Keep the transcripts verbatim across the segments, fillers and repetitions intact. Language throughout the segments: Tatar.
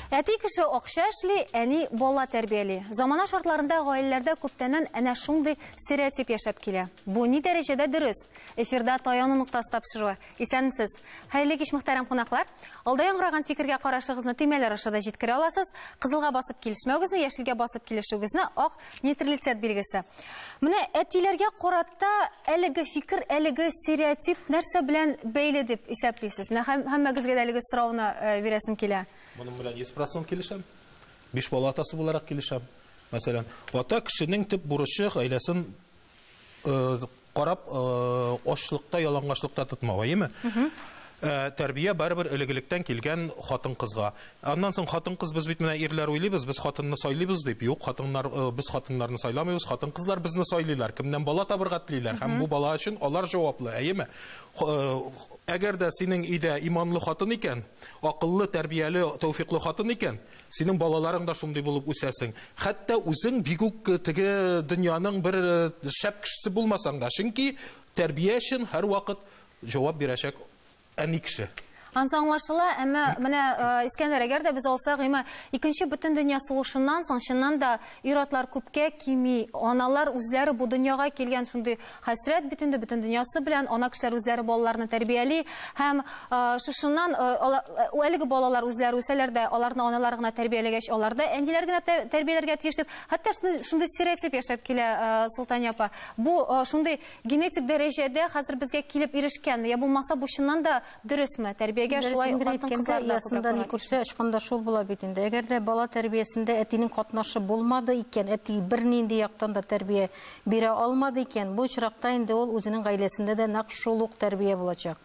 Әти кеше акча эшли, әни бала тәрбияли. Замана шартларында гаиләләрдә күптәннән әнә шундый стереотип яшәп килә. Бу ни дәрәҗәдә дөрес? Эфирда Таяны нуктасы тапшыруы. Исәнмесез? Хәерле кич, мөхтәрәм кунаклар. Алда яңгыраган фикергә карашыгызны тимәләр аша да җиткерә аласыз. Кызылга басып килешмәүгезне, яшелгә басып килешүгезне ак нейтралитет билгесе. Менә әтиләргә карата әлеге фикер, әлеге стереотип нәрсә белән бәйле дип исәплисез? Һәммәгезгә дә әлеге сорауны бирәсем килә. Bunun bilen yüz процент келешем. Биш бала атасы буларак келешем. Мәсәлән, ата кешенең төп бурычы гаиләсен карап ачлыкта, ялангачлыкта тотмау, әйеме? Тәрбия барыбер элегелектән килгән хатын-кызга. Аннан соң хатын-кыз без бит менә ирләр уйлыйбыз, без хатынны сайлыйбыз дип. Юк, хатыннар без хатыннарны сайламыйбыз, хатын-кызлар безне сайлыйлар. Кемнән бала табырга телиләр? Һәм бу бала өчен алар җаваплы, әйеме? Әгәр дә синең өйдә иманлы хатын икән, акыллы, тәрбияле, тәүфиклы хатын икән, синең балаларың да шундый булып үсәсең. Хәтта үзең бик үк теге дөньяның бер шәп кешесе булмасаң да, чөнки тәрбия өчен һәр вакыт җавап бирәчәк әни кеше. Ансы аңлашыла, әмә менә Искәндәр, әгәр дә без алсак, икенче бөтен дөнья сугышыннан соң чыннан да ир-атлар күпкә кими, аналар үзләре бу дөньяга килгән шундый хәсрәт битендә бөтен дөньясы белән ана кешеләр үзләре балаларны тәрбияли, һәм шушыннан әлеге балалар үзләре үсәләр дә, аларны аналар гына тәрбияләгәч, алар да әниләр генә тәрбияләргә тиеш дип, хәтта шундый стереотип яшәп килә, Солтания апа. Бу шундый генетик дәрәҗәдә хәзер безгә килеп ирешкәнме, я булмаса бу чыннан да дөресме? Тәрбия шул була бит инде. Әгәр дә бала тәрбиясендә әтинең катнашы булмады икән, әти бер нинди яктан да тәрбия бирә алмады икән, бу чиракта инде ул үзенең гаиләсендә дә нәкъ шул ук тәрбия булачак.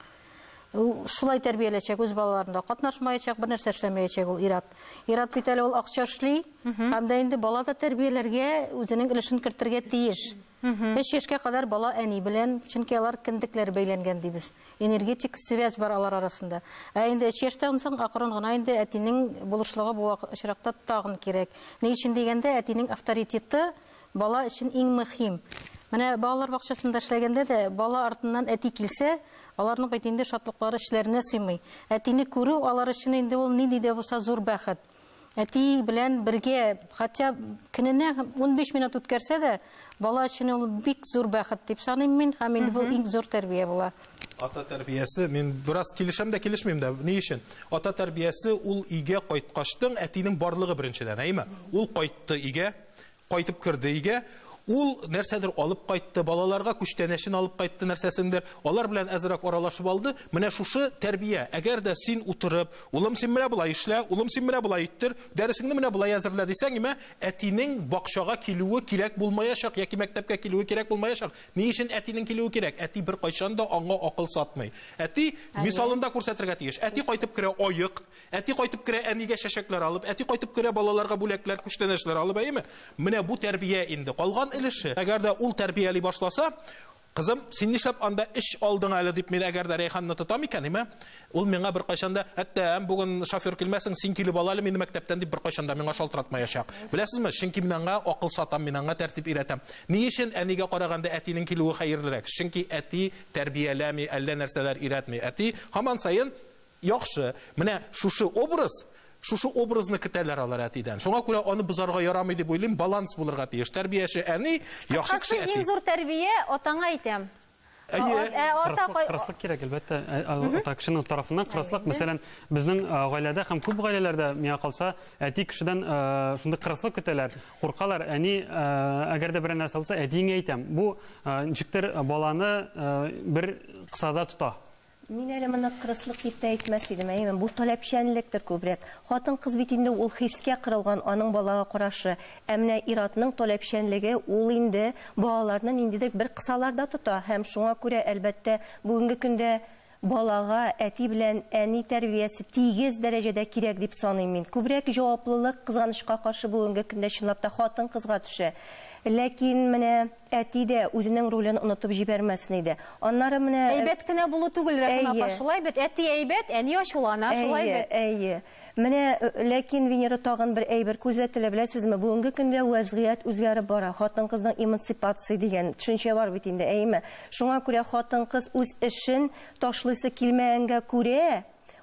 Шулай тәрбияләчәк үз балаларында, катнашмаячак, бер нәрсә эшләмәячәк ул ират. Ират бит әле ул акча эшли, һәм дә инде бала да тәрбияләргә үзенең өлешен кертергә тиеш. Өч яшькә кадәр бала әни белән, чөнки алар кендекләр бәйләнгән дибез. Энергетик связь бар алар арасында. Ә инде өч яшьтән соң акрын гына инде әтинең булышлыгы бу очракта тагын кирәк. Ни өчен дигәндә, әтинең авторитеты бала өчен иң мөһим. Менә балалар бакчасында эшләгәндә дә бала артыннан әти килсә, аларның бит инде шатлыклары эшләренә сыймый. Әтине күрү алар өчен инде ул нинди дә булса зур бәхет. Әти белән бергә, хәтта көненә ун биш минут үткәрсә дә, бала өчен ул бик зур бәхет дип саныйм мин, һәм инде бу иң зур тәрбия була. Ата тәрбиясе, мин бераз килешәм дә килешмим дә. Ни өчен? Ата тәрбиясе ул өйгә кайткачтың әтинең барлыгы беренчедән, әйме? Ул кайтты өйгә, кайтып кирде өйгә. Ул нәрсәдер алып кайтты, балаларга күчтәнәшен алып кайтты нәрсәсендер. Алар белән әзрәк аралашып алды. Менә шушы тәрбия. Әгәр дә син утырып, улым син менә булай эшлә, улым син менә булай иттер, дәресеңне менә булай әзерлә дисәң, имә, әтинең бакчага килүе кирәк булмаячак, яки мәктәпкә килүе кирәк булмаячак. Ни өчен әтинең килүе кирәк? Әти бер кайчан да аңа акыл сатмый. Әти мисалында күрсәтергә тиеш. Әти кайтып керә аек, әти кайтып керә әнигә шәшәкләр алып, әти кайтып керә балаларга бүләкләр, күчтәнәшләр алып, әйме? Менә бу тәрбия инде. Калган өлеше. Әгәр дә ул тәрбияли башласа, кызым, син нишләп анда эш алдың әле дип мин әгәр дә Рәйханны тотам икән, име? Ул миңа бер кайчанда, хәтта бүген шофер килмәсең, син килеп ал әле мине мәктәптән дип бер кайчанда миңа шалтыратмаячак. Беләсезме, чөнки мин аңа акыл сатам, мин аңа тәртип өйрәтәм. Ни өчен әнигә караганда әтинең килүе хәерлерәк? Чөнки әти тәрбияләми, әллә нәрсәләр өйрәтми. Әти һаман саен яхшы. Менә шушы образ Шушы образны көтәләр алар әтидән. Шуңа күрә аны бозарга ярамый дип уйлыйм, баланс булырга тиеш. Тәрбияче әни, яхшы кеше әти. Иң зур тәрбия атаңа әйтәм. Кырыслык кирәк, әлбәттә, ата кешенең тарафыннан кырыслык. Мәсәлән, безнең гаиләдә һәм күп гаиләләрдә миңа калса, әти кешедән шундый кырыслык көтәләр, куркалар. Әни, әгәр дә бер нәрсә булса, әтиңә әйтәм. Бу ничектер баланы бер кысада тота. Мин әле моны кырыслык дип тә әйтмәс идем, әйе, бу таләпчәнлектер күбрәк. Хатын-кыз бит инде ул хискә кырылган аның балага карашы. Ә менә ир-атның таләпчәнлеге ул инде балаларны ниндидер бер кысаларда тота. Һәм шуңа күрә әлбәттә бүгенге көндә балага әти белән әни тәрбиясе тигез дәрәҗәдә кирәк дип саныйм мин. Күбрәк җаваплылык кызганычка каршы бүгенге көндә чынлап та хатын-кызга төшә. Ләкин менә әти дә үзенең ролен онытып җибәрмәсен иде. Аннары менә әйбәт кенә булу түгел, Рәхим апа, шулай бит. Әти әйбәт, әни ачулана, шулай бит. Әйе. Менә ләкин Венера тагын бер әйбер күзәтелә, беләсезме, бүгенге көндә вазгыять үзгәреп бара. Хатын-кызның эмансипация дигән төшенчә бар бит инде, әйеме? Шуңа күрә хатын-кыз үз эшен ташлыйсы килмәгәнгә күрә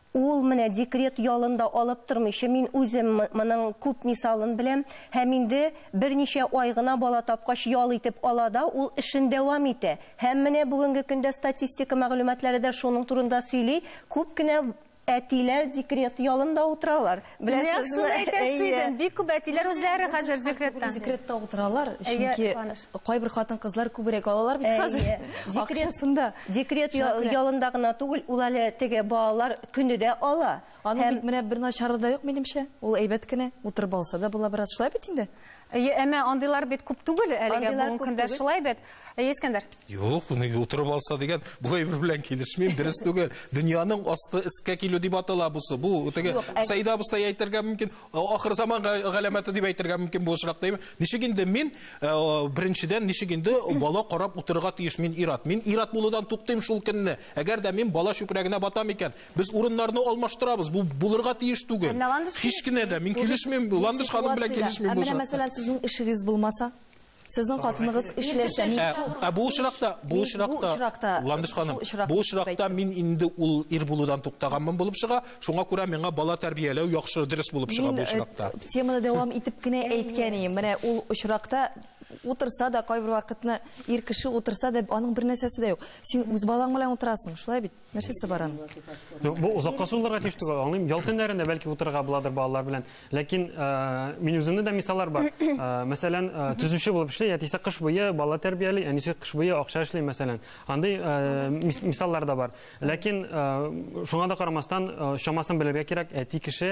ул менә декрет ялында алып тормыйчы, мин үзем моның күп мисалын беләм, һәм инде берничә ай гына бала тапкач ял итеп ала да, ул эшен дәвам итә. Һәм менә бүгенге көндә статистика мәгълүматлары да шуның турында сөйли, күп кенә әтиләр декрет ялында утыралар. Беләсезме? Шуны әйтәсез, бик күп әтиләр үзләре хәзер декреттан. Декретта утыралар, чөнки кайбер хатын-кызлар күбрәк алалар бит хәзер. Акчасында. Декрет ялында гына түгел, ул әле теге балалар көне дә ала. Аны бит менә бер начары да юк минемчә. Ул әйбәт кенә утырып алса да була бераз шулай бит инде. Әмма андыйлар бит күп түгел, әлегә бүгенге көндә шулай бит. Искәндәр. Юк, уны утырып алса дигән, бу әйбер белән килешмим, дөрес түгел. Дөньяның асты искә килү дип атала бусы. Бу теге Сәйда абыстай әйтергә мөмкин, ахыр заман галәмәте дип әйтергә мөмкин бу очракта. Ничек инде мин беренчедән ничек инде бала карап утырырга тиеш, мин ират. Мин ират булудан туктыйм шул көнне. Әгәр дә мин бала чүпрәгенә батам икән, без урыннарны алмаштырабыз. Бу булырга тиеш түгел. Һич кенә дә мин килешмим, Ландыш ханым белән килешмим бу. Менә мәсәлән сезнең эшегез булмаса, сезнең хатыныгыз эшләсә, бу очракта, бу очракта, Ландыш ханым, бу очракта мин инде ул ир булудан туктаганмын булып чыга, шуңа күрә миңа бала тәрбияләү яхшы дөрес булып чыга бу очракта. Теманы дәвам итеп кенә әйткән идем. Менә ул очракта утырса да, кайбер вакытны ир кеше утырса да, аның бер нәрсәсе дә юк. Син үз балаң белән утырасың, шулай бит. Нәрсәсе бар аның? Бу узакка суларга тиеш түгел. Аңлыйм, ял төннәрендә бәлки утырырга буладыр балалар белән. Ләкин мин үземдә дә мисаллар бар. Мәсәлән, төзүче булып эшли, яисә кыш буе бала тәрбияли, әнисе кыш буе акча эшли, мәсәлән. Андый мисаллар да бар. Ләкин шуңа да карамастан, шамасын белергә кирәк, әти кеше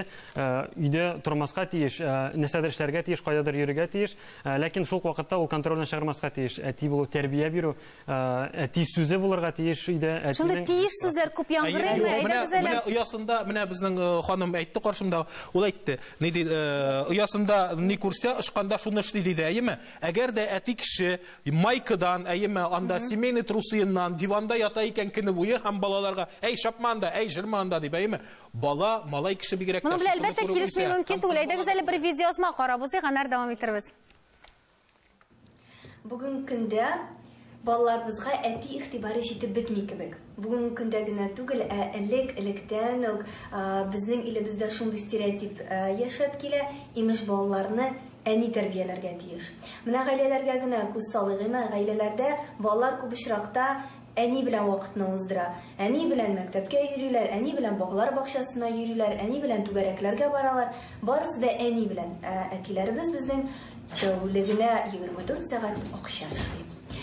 өйдә тормаска тиеш, нәрсәдер эшләргә тиеш, кайдадыр йөрергә тиеш. Ләкин шул вакытта ул контрольны чыгармаска тиеш. Әти булу, тәрбия бирү, әти сүзе булырга тиеш өйдә. Шунда тиеш сүзләр күп яңгырыймы? Менә оясында, менә безнең ханым әйтте каршымда, ул әйтте. Ни ди, оясында ни күрсә, ышканда шуны эшли диде, әйеме? Әгәр дә әти кеше майкадан, әйеме, анда семейный трусыеннан диванда ята икән көне буе һәм балаларга, әй шапманда, әй җырманда дип, әйеме? Бала, малай кеше бигрәк тә. Моны белән әлбәттә килешмәй мөмкин түгел. Әйдәгез әле бер видеосына карабыз, янар дәвам итәрбез. Бүген көндә балаларыбызга әти игътибары җитеп бетми кебек. Бүген көндә генә түгел, ә элек электән үк безнең илебездә шундый стереотип яшәп килә, имеш балаларны әни тәрбияләргә тиеш. Менә гаиләләргә генә күз салыгыймы, гаиләләрдә балалар күп очракта әни белән вакытны уздыра. Әни белән мәктәпкә йөриләр, әни белән баглар бакчасына йөриләр, әни белән түгәрәкләргә баралар. Барысы да әни белән. Әтиләребез безнең тәүлегенә егерме дүрт сәгать акча эшли.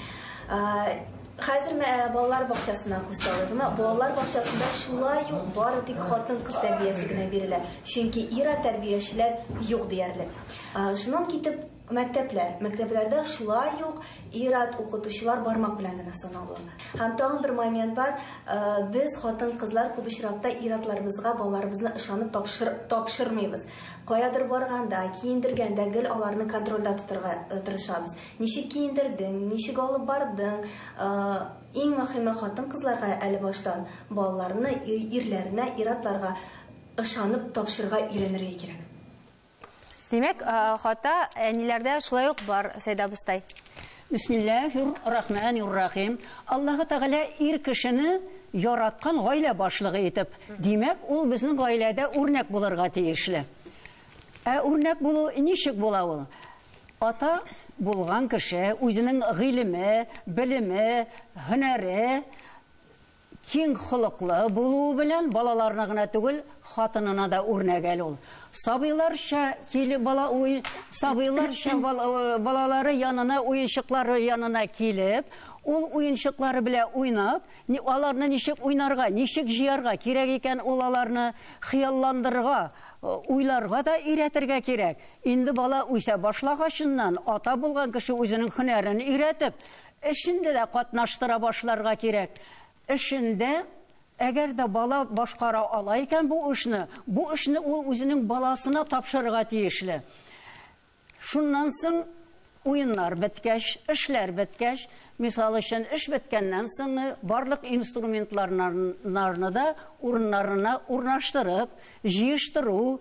Хәзер балалар бакчасына күз салыгыймы, балалар бакчасында шулай ук бары тик хатын-кыз тәрбиясе генә бирелә. Чөнки ир тәрбиячеләр юк диярлек. Шуннан китеп мәктәпләр. Мәктәпләрдә шулай ук ир-ат укытучылар бармак белән генә санала. Һәм тагын бер момент бар, без хатын-кызлар күп очракта ир-атларыбызга балаларыбызны ышанып тапшырмыйбыз. Каядыр барганда, киендергәндә гел аларны контрольдә тотырга тырышабыз. Ничек киендердең, ничек алып бардың? Иң мөһиме хатын-кызларга әле баштан балаларны ирләренә, ир-атларга ышанып тапшырырга өйрәнергә кирәк. Демәк, хата әниләрдә шулай ук бар, Сәйда абыстай. Бисмиллаһир-рахманир-рахим. Аллаһ Тәгалә ир кешене яраткан гаилә башлыгы итеп. Димәк, ул безнең гаиләдә үрнәк булырга тиешле. Ә үрнәк булу ничек була ул? Ата булган кеше үзенең гыйлеме, билеме, һөнәре киң холыклы булу белән балаларына гына түгел, хатынына да үрнәк әле ул. Сабыйларча килеп бала уй, сабыйларча балалары янына, уенчыклары янына килеп, ул уенчыклары белән уйнап, аларны ничек уйнарга, ничек җыярга кирәк икән, ул аларны хыялландырырга, уйларга да өйрәтергә кирәк. Инде бала үсә башлагачыннан ата булган кеше үзенең һөнәрен өйрәтеп, эшендә дә катнаштыра башларга кирәк. Эшендә әгәр дә бала башкара ала икән бу эшне, бу эшне ул үзенең баласына тапшырырга тиешле. Шуннан соң уеннар беткәч, эшләр беткәч, мисал өчен эш беткәннән соң барлык инструментларны да урыннарына урнаштырып, җыештыру,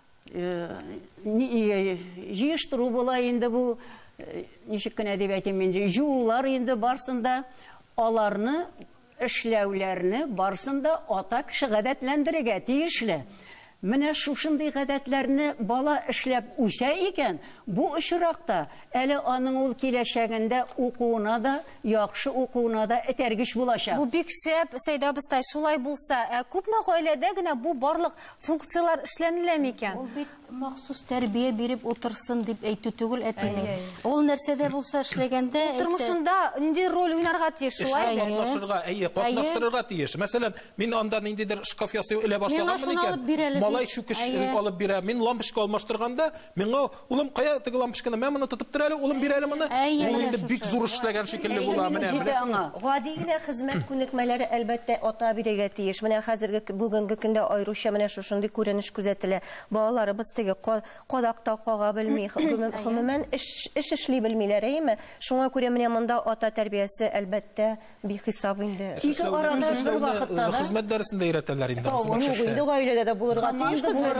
җыештыру була инде бу, ничек кенә дип әйтим инде, җыулар инде барсында аларны эшләүләрне барсында ата кеше гадәтләндерергә тиешле. Менә шушындый гадәтләрне бала эшләп үсә икән, бу очракта әле аның ул киләчәгендә укуына да, яхшы укуына да этәргеч булачак. Бу бик шәп, Сәйдә абыстай, шулай булса, ә күпме гаиләдә генә бу барлык функциялар эшләнеләме икән? Ул бит махсус тәрбия биреп утырсын дип әйтү түгел әтинең. Ул нәрсәдә булса эшләгәндә, Тормышында нинди роль уйнарга тиеш, шулай? Катнашырга, әйе, катнаштырырга тиеш. Мәсәлән, мин анда ниндидер шкаф ясый элә башлаганмын икән. Малай чүкеш алып бирә. Мин лампочка алмаштырганда, миңа улым кая теге лампочканы, мен моны тотып тора әле, улым бирә әле моны. Ул инде бик зур эшләгән шикелле була. Менә беләсеңме? Гади генә хезмәт күнекмәләре әлбәттә ата бирергә тиеш. Менә хәзерге бүгенге көндә айруча менә шушындый күренеш күзәтелә. Балаларыбыз теге кадакта кага белми, гомумән эш эшли белмиләр, әйме? Шуңа күрә менә монда ата тәрбиясе әлбәттә бихисап инде. Ике арада бер вакытта да хезмәт дәресендә өйрәтәләр инде. Инде гаиләдә дә булырга тиеш.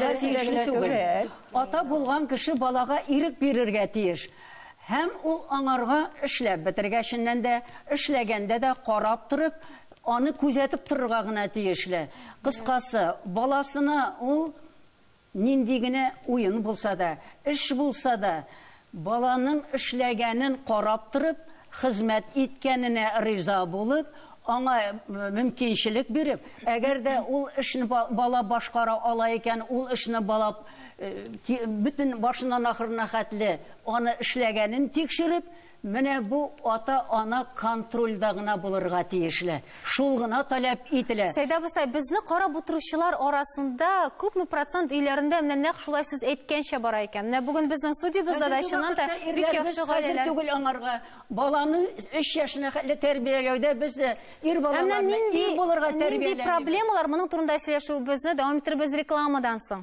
Ата булган кеше балага ирек бирергә тиеш. Һәм ул аңарга эшләп бетергәченнән дә, эшләгәндә дә карап торып, аны күзәтеп торырга гына тиешле. Кыскасы, баласына ул нинди генә уен булса да, эш булса да, баланың эшләгәнен карап торып, хезмәт иткәненә риза булып, аңа мөмкинчелек биреп, әгәр дә ул эшне бала башкара ала икән, ул эшне бала бүтән башыннан ахырына хәтле аны эшләгәнен тикшереп, менә бу ата-ана контрольдә гына булырга тиешле. Шул гына таләп ителә. Сәйдә абыстай, безне карап утыручылар арасында күпме процент өйләрендә менә нәкъ шулай сез әйткәнчә бара икән. Менә бүген безнең студиябызда да чыннан да бик яхшы гаиләләр. Түгел аңарга баланы өч яшына хәтле тәрбияләүдә без ир балаларны ир булырга тәрбияләйбез. Нинди проблемалар, моның турында сөйләшүебезне дәвам иттербез рекламадан соң.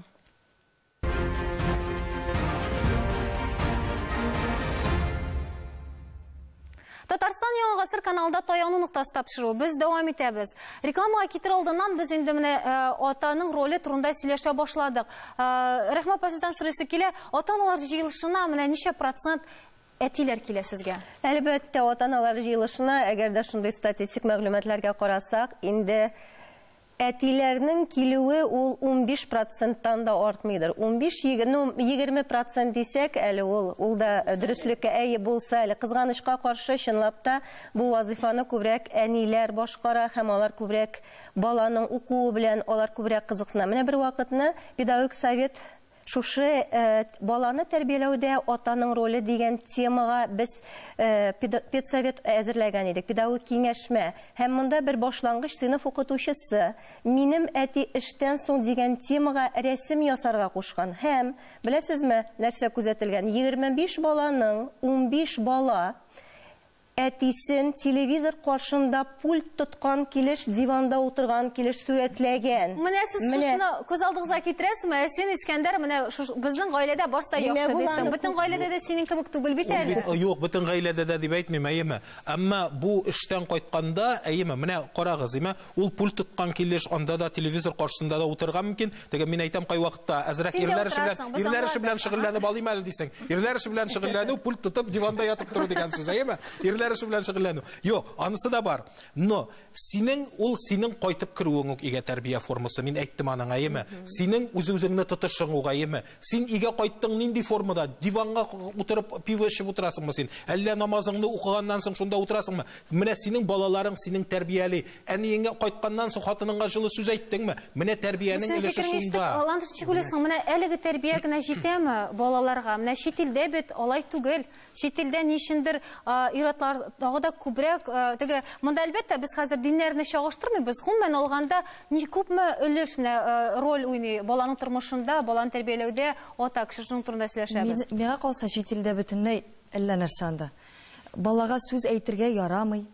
Татарстан Яңа гасыр каналында таяну нуктасы тапшыру. Без дәвам итәбез. Рекламага китер алдыннан без инде менә атаның роле турында сөйләшә башладык. Рәхмәт апасыдан сорыйсы килә, ата-аналар җыелышына менә ничә процент әтиләр килә сезгә? Әлбәттә, ата-аналар җыелышына, әгәр дә шундый статистик мәгълүматларга карасак, инде әтиләрнең килүе ул ун биш проценттан да артмыйдыр. ун биш-егерме процент дисәк, әле ул ул да дөреслеккә әйе булса, әле кызганычка каршы чынлап та бу вазифаны күбрәк әниләр башкара һәм алар күбрәк баланың укуы белән алар күбрәк кызыксына. Менә бер вакытны педагог совет шушы баланы тәрбияләүдә атаның роле дигән темага без педсовет әзерләгән идек, педагог киңәшмә. Һәм монда бер башлангыч сыйныф укытучысы минем әти эштән соң дигән темага рәсем ясарга кушкан. Һәм беләсезме, нәрсә күзәтелгән? егерме биш баланың ун биш бала әтисен телевизор каршында пульт тоткан килеш, диванда утырган килеш сурәтләгән. Менә сез шуны күз алдыгызга китерәсезме? Син, Искәндәр, менә безнең гаиләдә барса яхшы дисең, бөтен гаиләдә дә синең кебек түгел бит әле. Юк, бөтен гаиләдә дә дип әйтмим, әйеме. Әмма бу эштән кайтканда, әйеме, менә карагыз, әйеме, ул пульт тоткан килеш, анда да телевизор каршында да утырган мөмкин. Теге мин әйтәм, кай вакытта әзрәк ирләр эше белән, ирләр эше белән шөгыльләнеп алыйм әле дисең. Ирләр эше белән шөгыльләнү, пульт тотып диванда ятып тору дигән сүз, әйеме? Ирләр эше белән шөгыльләнү. Yok, anısı da var. No, senin ул senin кайтып кируың иге тәрбия формасы. Мин әйттем аның әйеме. Синең үз-үзеңне тотышың угайымы. Син иге кайттың нинди формада? Диванга утырып пиво эчеп утырасыңмы син? Әллә намазыңны укыганнан соң шунда утырасыңмы? Менә синең балаларың синең тәрбияли. Әниеңә кайтканнан соң хатыныңга җылы сүз әйттеңме? Менә тәрбиянең өлеше шунда. Ландышчы күлесең, менә әлеге тәрбия генә җитәме балаларга? Менә чит илдә бит алай түгел. Чит илдә нишендер иратлар тагы да күбрәк, теге монда әлбәттә без хәзер диннәрне чагыштырмыйбыз. Гомумән алганда ни күпме өлеш менә роль уйный баланың тормышында, баланы тәрбияләүдә ата кеше шуның турында сөйләшәбез. Миңа калса чит илдә бөтенләй әллә нәрсә анда. Балага сүз әйтергә ярамый.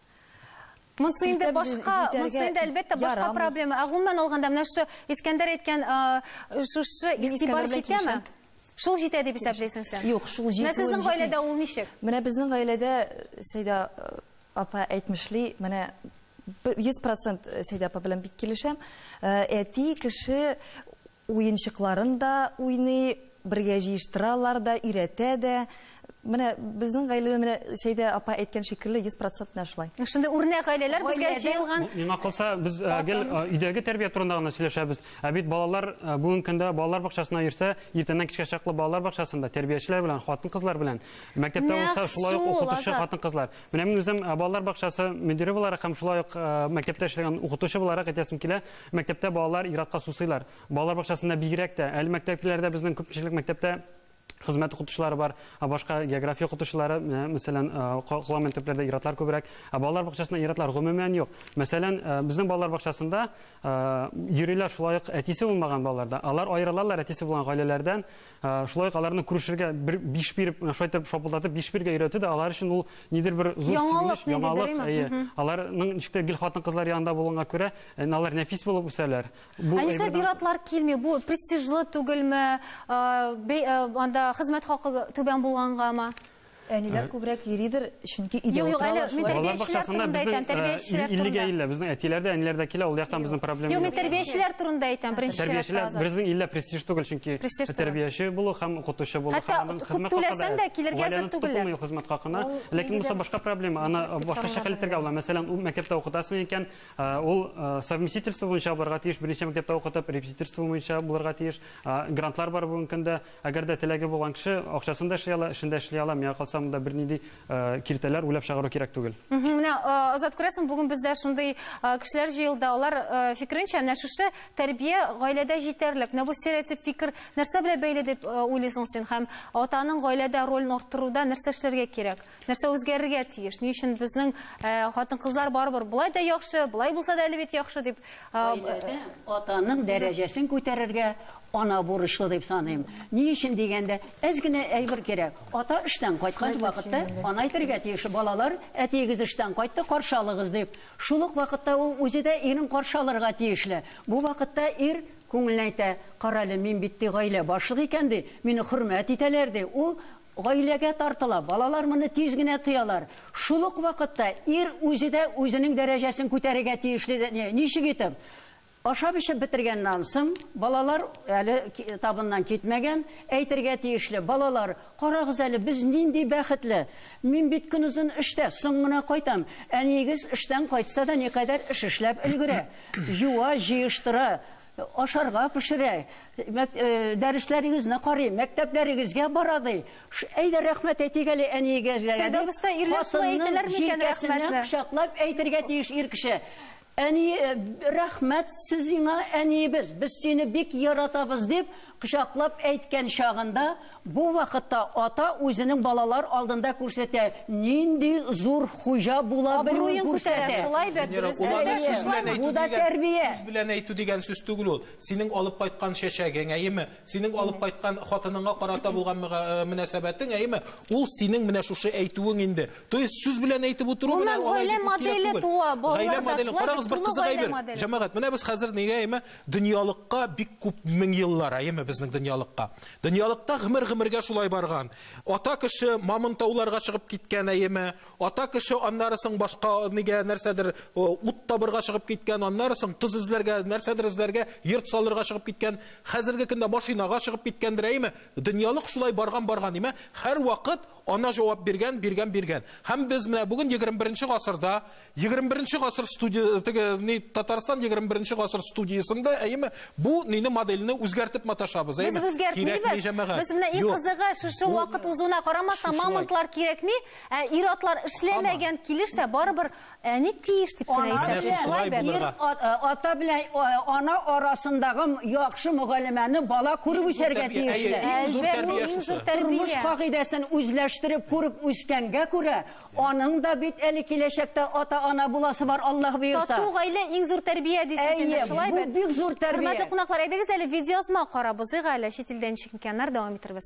Монсы инде башка, монсы инде әлбәттә башка проблема. Гомумән алганда менә шу Искәндәр әйткән шушы игътибар җитәме? Шул җитә дип исәпләйсең сен? Юк, шул җитә. Менә сезнең гаиләдә ул ничек? Менә безнең гаиләдә Сәйдә апа әйтмешли, менә йөз процент Сәйдә апа белән бик килешәм. Әти кеше уенчыкларын да уйный, бергә җыештыралар да, өйрәтә дә. менә безнең гаиләдә менә Сәйдә апа әйткән шикелле йөз процент шулай. Шунда үрнәк гаиләләр безгә Гаиләдә- җыелган. Миңа калса, без э, гел э, өйдәге тәрбия турында гына сөйләшәбез. Ә бит балалар э, бүгенге көндә балалар бакчасына йөрсә, иртәннән кичкә чаклы балалар бакчасында тәрбиячеләр белән, хатын-кызлар белән, мәктәптә Нәкъ булса шулай ук шул, укытучы Азат. хатын-кызлар. Менә мин үзем э, балалар бакчасы мөдире буларак һәм шулай ук э, мәктәптә эшләгән укытучы буларак әйтәсем килә. Мәктәптә балалар иратка сусыйлар. Балалар бакчасында бигрәк тә, әле мәктәпләрдә безнең күпчелек мәктәптә хезмәт укытучылары бар, ә башка география укытучылары, менә, мәсәлән, калган мәктәпләрдә иратлар күбрәк, ә балалар бакчасында иратлар гомумән юк. Мәсәлән, э, безнең балалар бакчасында э, йөриләр шулай ук әтисе булмаган балаларда. Алар аерылалар әтисе булган гаиләләрдән, э, шулай ук аларны күрешергә бер биш биреп, менә шулай итеп шапылдатып биш биргә өйрәтү дә алар өчен ул нидер бер зур Яңалык, сөенеч, ниндидер, яңалык. име? әйе. Аларның ничектә гел хатын-кызлар янында булганга күрә, э, алар нәфис булып үсәләр. Бу Ә нишләп әйбердән- иратлар килми? Бу престижлы түгелме? Э, бе- э, Анда хезмәт хакы түбән булгангамы? Әниләр күбрәк йөридер, чөнки өйдә Юк, юк, әле утыралар мин шулай. Балалар тәрбиячеләр бакчасында турында безнең әйтәм, тәрбиячеләр иллегә турында. илле, безнең әтиләр дә, әниләр дә килә, ул яктан безнең проблема Юк, юк. мин тәрбиячеләр турында әйтәм, беренче Тәрбиячеләр чиратта. безнең иллә престиж түгел, чөнки Престиж түгел. тәрбияче булу һәм укытучы булу Хәтта һәм аның хезмәт түләсәң хакы дә килергә гаиләне зур тотып түгелләр. булмый хезмәт хакына. Ләкин булса башка проблема. Аны башка шәһәрләргә була. Мәсәлән, ул мәктәптә укытасың икән, э, ул э, совместительство буенча булырга тиеш, беренче мәктәптә укытып, репетиторство буенча булырга тиеш. Э, Грантлар бар бүгенге көндә. Әгәр дә теләге булган кеше акчасында эшли ала, эшендә эшли ала, миңа калса монда бернинди э, киртәләр уйлап чыгару кирәк түгел. Мгм, Менә э, Азат күрәсең, бүген бездә шундый э, кешеләр җыелды. Алар э, фикеренчә, менә шушы тәрбия гаиләдә җитәрлек. Менә бу стереотип фикер нәрсә белән бәйле дип э, уйлыйсың син? Һәм атаның гаиләдә ролен арттыруда нәрсә эшләргә кирәк? Нәрсә үзгәрергә тиеш? Ни өчен безнең э, хатын-кызлар барыбер булай да яхшы, булай булса да әле бит яхшы дип э, Гаиләдә атаның дәрәҗәсен күтәрергә ана бурычлы дип саныйм. Ни өчен дигәндә, әз генә әйбер кирәк. Ата эштән кайткан вакытта ана әйтергә тиеш, балалар, әтиегез эштән кайтты, каршы алыгыз дип. Шул ук вакытта ул үзе дә ирен каршы алырга тиешле. Бу вакытта ир күңелен әйтә, каралы, мин бит гаилә башлыгы икән ди, мине хөрмәт итәләр ди. Ул гаиләгә тартыла, балалар моны тиз генә тоялар. Шул ук вакытта ир үзе дә үзенең дәрәҗәсен күтәрергә тиешле. Ничек итеп? Ашап эчеп бетергәннән соң балалар әле ки- табыннан китмәгән, әйтергә тиешле. Балалар, карагыз әле, без нинди бәхетле. Мин бит көнүзен эштә, соң гына кайтам. Әниегез эштән кайтса да никадәр эш эшләп өлгерә. Юа, җыештыра, ашарга пешерә. Мәк- э, Дәресләрегезне карый, мәктәпләрегезгә барады. Ш- Әйдә рәхмәт әйтик әле әниегезгә. Сәйдә, бездә ирләр шулай әйтәләр микән рәхмәтне? Кочаклап әйтергә тиеш ир кеше. Әни, э, рәхмәт сезгә, әниебез, без сине бик яратабыз дип кочаклап әйткән чагында, бу вакытта ата үзенең балалар алдында күрсәтә, нинди зур хуҗа була Абруен белүен күтәрә, күрсәтә. шулай бит. Уларны Бездә сүз белән шулай. әйтү Бу да дигән- тәрбия. сүз белән әйтү дигән сүз түгел ул. Синең алып кайткан шәшәгең, әйеме? Синең алып кайткан хатыныңа карата булган мөга- мөнәсәбәтең, әйеме? Ул синең менә шушы әйтүең инде. То есть сүз белән әйтеп утыру Гомумән, менә алай гаилә дип кирәк моделе түгел. туа, балаларда Гаилә моделе, шулай карагыз, бер тулы кызык гаилә әйбер. моделе. Җәмәгать, менә без хәзер нигә, әйеме? Дөньялыкка бик күп мең еллар, әйеме, безнең дөньялыкка. Дөньялыкта гомер-гомергә шулай барган. Ата кеше мамонтауларга чыгып киткән, әйеме? Ата кеше аннарысын башка нигә нәрсәдер ут табырга чыгып киткән, аннарысын тоз эзләргә, нәрсәдер эзләргә, йорт салырга чыгып киткән. Хәзерге көндә машинага чыгып киткәндер, әйеме? Дөньялык шулай барган барган, әйеме? Һәр вакыт ана җавап биргән, биргән, биргән. Һәм без менә бүген егерме беренче гасырда, егерме беренче гасыр студия, теге ни Татарстан егерме беренче гасыр студиясында, әйеме, бу нине моделне үзгәртеп маташабыз, Без әйеме? үзгәртмибез. Без менә иң Юк. кызыгы шушы вакыт узуына карамастан шушылай. мамонтлар кирәкми, ә иратлар эшләмәгән килеш тә барыбер әни тиеш дип кенә Ана Менә исәпләр. шулай Шулай бит. булыр. Ир а- ата белән а, ана арасындагы яхшы мөгаллимәне бала күреп үсәргә тәрбия, әйе, тиешле. иң зур Әлбәттә, тәрбия иң шушы. зур Тормыш тәрбия. кагыйдәсен үзләштереп күреп үскәнгә күрә, аның да бит әле киләчәктә ата-ана буласы бар, Аллаһ буйырса. Тату гаилә иң зур тәрбия дисез инде, Әйе, шулай бу бит. бик зур тәрбия. Хөрмәтле кунаклар, әйдәгез әле видеозма карабыз, әле чит илдән ничек микәннәр дәвам итәрбез.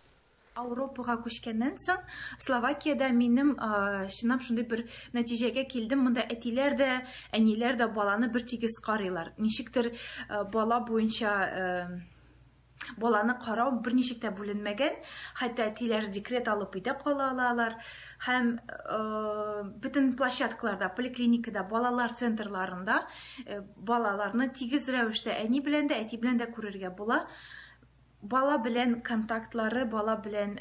Ауропаға күчкәннән соң Словакияда минем чынлап шундый бер нәтиҗәгә килдем. Монда әтиләр дә, әниләр дә баланы бер тигез карыйлар. Ничектер э, бала буенча э, баланы карау берничек тә бүленмәгән. Хәтта әтиләр декрет алып өйдә кала алалар. Һәм э, бөтен площадкаларда, поликлиникада, балалар центрларында э, балаларны тигез рәвештә әни белән дә, әти белән дә күрергә була. бала белән контактлары, бала белән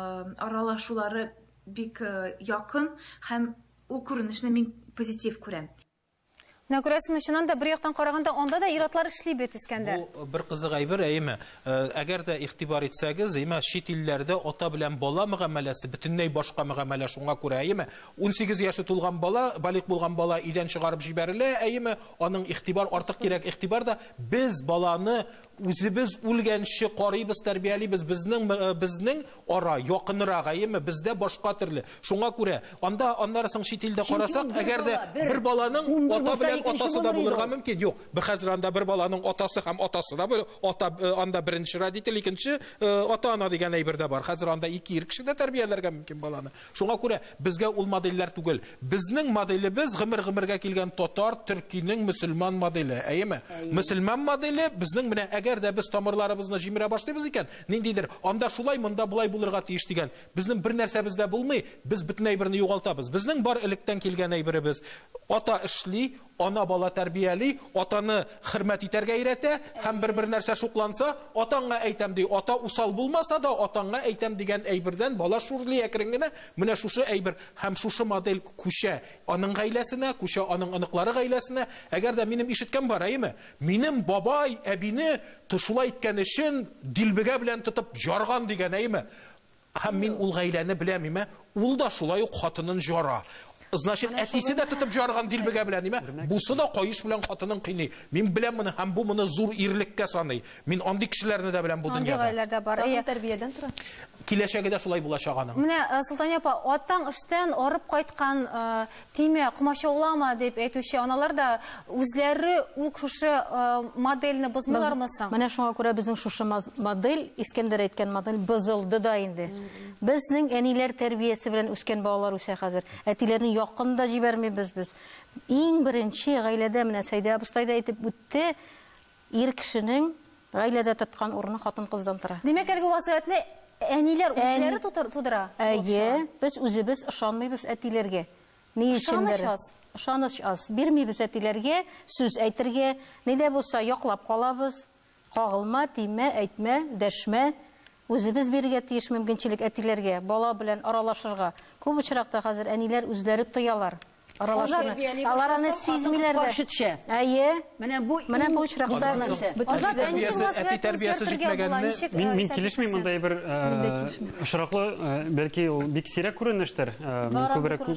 аралашулары бик якын һәм ул күренешне мин позитив күрәм. Менә күрәсезме, чыннан да бер яктан караганда анда да ир-атлар эшли бит, Искәндәр. Бу бер кызык әйбер, әйме. Әгәр дә игътибар итсәгез, әйме, чит илләрдә ата белән бала мөгамәләсе бөтенләй башка мөгамәлә, шуңа күрә, әйме, ун сигез яше тулган бала, балик булган бала идән чыгарып җибәрелә, әйме, аның игътибар артык кирәк. Игътибар да без баланы үзебез үлгәнче карыйбыз, тәрбиялибез, безнең безнең ара якынрак, әйме, бездә башка төрле. Шуңа күрә, анда аннары соң чит илдә карасак, әгәр дә бер баланың ата белән атасы да булырга мөмкин. Юк, бу хәзер анда бер баланың атасы һәм атасы да, ата анда беренче родитель, икенче ата-ана дигән әйбер дә бар. Хәзер анда ике ир кеше дә тәрбияләргә мөмкин баланы. Шуңа күрә безгә ул модельләр түгел. Безнең моделебез гомер-гомергә килгән татар, төркинең мөселман моделе. Әйеме? Мөселман моделе безнең менә әгәр дә без тамырларыбызны җимерә башлыйбыз икән, ниндидер анда шулай, монда булай булырга тиеш дигән. Безнең бер нәрсә бездә булмый, без бөтен әйберне югалтабыз. Безнең бар электән килгән әйберебез. Ата эшли, ана бала тәрбияли, атаны хөрмәт итәргә өйрәтә, һәм бер-бер нәрсә шукланса, атаңа әйтәм ди, ата усал булмаса да, атаңа әйтәм дигән әйбердән бала шурлый әкрен генә, менә шушы әйбер һәм шушы модель күчә аның гаиләсенә, күчә аның аныклары гаиләсенә. Әгәр дә минем ишеткән бар, әйме, минем бабай, әбине шулай иткән өчен дилбегә белән тотып жарган дигән, әйме. Һәм мин ул гаиләне беләм, әйме, ул да шулай ук хатынын жара. Значит, әтисе дә тотып жарган дилбегә белән, ниме? Бусы да кайыш белән хатынын кыйный. Мин беләм моны һәм бу моны зур ирлеккә саный. Мин андый кешеләрне дә беләм бу дөньяда. Андый гаиләләрдә бар. Тәрбиядән тора. Киләчәгедә шулай булачак аның. Менә Солтан апа, атаң эштән арып кайткан тиме, кумачауламы дип әйтүче аналар да үзләре үк шушы модельне бозмыйлармы соң? Менә шуңа күрә безнең шушы модель, Искәндәр әйткән модель бозылды да инде. Безнең әниләр тәрбиясе белән үскән балалар үсә хәзер. Әтиләрне якында җибәрмибез без. Иң беренче гаиләдә, менә Сәйдә абыстай да әйтеп үтте, ир кешенең гаиләдә тоткан урыны хатын-кыздан тора. Димәк, әлеге вазгыятьне әниләр үзләре тудыра. Әйе, без үзебез ышанмыйбыз әтиләргә. Ни өчендер? Ышаныч аз. Бирмибез әтиләргә, сүз әйтергә, нидә булса яклап калабыз. Кагылма, тимә, әйтмә, дәшмә. Үзебез бирергә тиеш мөмкинчелек әтиләргә, бала белән аралашырга. Күп очракта хәзер әниләр үзләре тоялар. Аралашырга. Алар аны сизмиләр дә. Әйе. Менә бу менә бу очракта Азат әти тәрбиясе җитмәгәнне мин мин килешмим монда бер очраклы, бәлки ул бик сирәк күренештер. Мин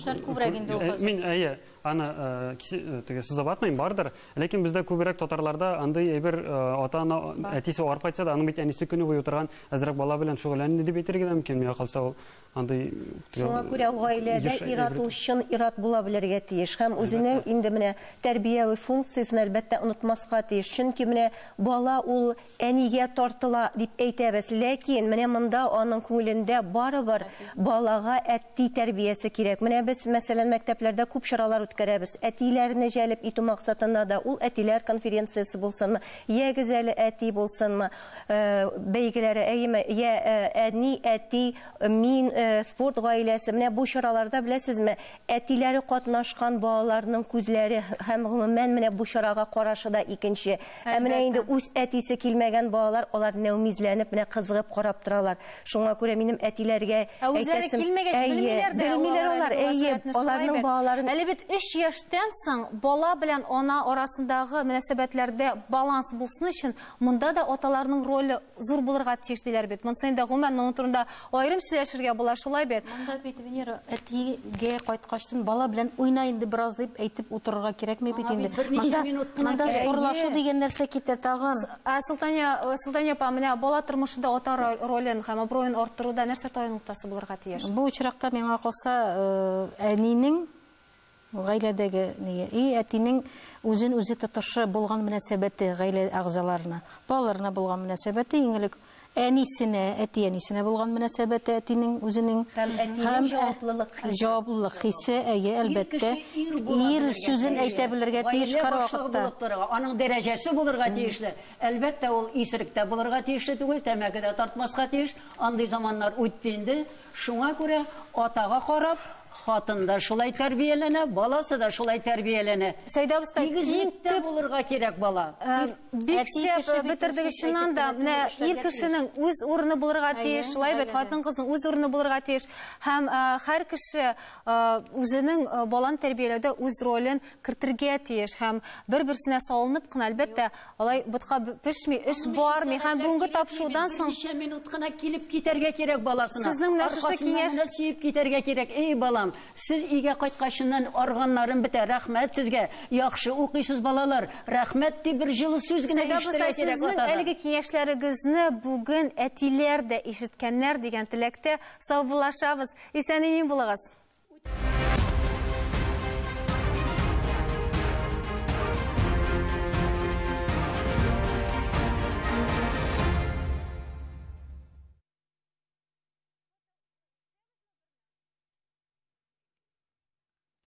күбрәк мин әйе аны теге сызабатмыйм бардыр, ләкин бездә күбрәк татарларда андый әйбер ата-ана әтисе арып кайтса да, аның бит әнисе көне буе утырган әзрәк бала белән шөгыльләнде дип әйтергә мөмкин. Миңа калса ул андый. Шуңа күрә гаиләдә ират ул чын ират була белергә тиеш һәм үзенең инде менә тәрбияви функциясын әлбәттә онытмаска тиеш. Чөнки менә бала ул әнигә тартыла дип әйтәбез, ләкин менә монда аның күңелендә барыбер балага әти тәрбиясе кирәк. Менә без мәсәлән мәктәпләрдә күп чаралар үткәрәбез. Әтиләрне җәлеп итү максатында да ул әтиләр конференциясе булсынмы, я гүзәле әти булсынмы, бәйгеләре, әйеме, я әни, әти, мин, спорт гаиләсе. Менә бу чараларда беләсезме, әтиләре катнашкан балаларның күзләре һәм гомумән менә бу чарага карашы да икенче. Ә менә инде үз әтисе килмәгән балалар, алар нәүмизләнеп, менә кызыгып карап торалар. Шуңа күрә минем әтиләргә әйтәсем, килмәгәч белмиләр дә. Белмиләр алар, әйе, аларның балаларын. Әле бит өч яшьтән соң бала белән ана арасындагы мөнәсәбәтләрдә баланс булсын өчен, монда да аталарның роле зур булырга тиеш диләр бит. Монда инде гомумән моның турында аерым сөйләшергә була, шулай бит. Монда бит Венера әтигә кайткачтан бала белән уйна инде бераз дип әйтеп утырырга кирәкме бит инде. Монда спорлашу дигән нәрсә китә тагын. Султания, Султания апа, менә бала тормышында ата ролен һәм абруен арттыруда нәрсә таян ноктасы булырга тиеш? Бу очракта миңа калса әнинең гаиләдәге и әтинең үзен үзе тотышы булган мөнәсәбәте гаилә әгъзаларына, балаларына булган мөнәсәбәте иңелек, әнисенә, әти әнисенә булган мөнәсәбәте әтинең үзенең һәм җаваплылык хисе, әйе, әлбәттә, ир сүзен әйтә белергә тиеш һәрвакытта. Аның дәрәҗәсе булырга тиешле. Әлбәттә, ул исеректә булырга тиешле түгел, тәмәкедә тартмаска тиеш. Андый заманнар үтте инде. Шуңа күрә атага карап, хатын да шулай тәрбияләнә, баласы да шулай тәрбияләнә. Сәйдә абыстай, иң Тигезлектә төп булырга кирәк бала. бик шәп бетердек чыннан да, менә ир кешенең үз урыны булырга тиеш, шулай бит хатын кызның үз урыны булырга тиеш һәм һәр кеше үзенең баланы тәрбияләүдә үз ролен кертергә тиеш һәм бер-берсенә салынып кына әлбәттә алай бутка пешми, эш бармый һәм бүгенге тапшырудан соң ничә минут кына килеп китәргә кирәк баласына. Сезнең менә шушы киңәш сөеп китәргә кирәк. Эй балам, сез өйгә кайткачыннан арганнарым бетә. Рәхмәт сезгә. Яхшы укыйсыз балалар. Рәхмәт дип бер җылы сүз генә ишетергә кирәк атадан. Сезнең әлеге киңәшләрегезне бүген әтиләр дә ишеткәннәр дигән теләктә саубуллашабыз. Исән-имин булыгыз.